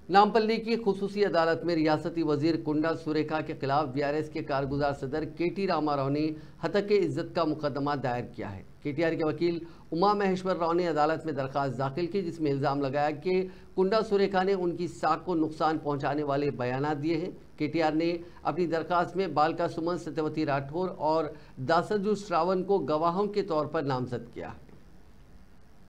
नामपल्ली की खुसूसी अदालत में रियासती वजीर कुंडा सुरेखा के खिलाफ बीआरएस के कारगुजार सदर केटी रामाराव ने हतक इज्जत का मुकदमा दायर किया है। केटीआर के वकील उमा महेश्वर राव ने अदालत में दरखास्त दाखिल की, जिसमें इल्जाम लगाया कि कुंडा सुरेखा ने उनकी साख को नुकसान पहुंचाने वाले बयान दिए हैं। केटीआर ने अपनी दरखास्त में बालिका सुमन, सत्यवती राठौर और दासरजू श्रावण को गवाहों के तौर पर नामजद किया।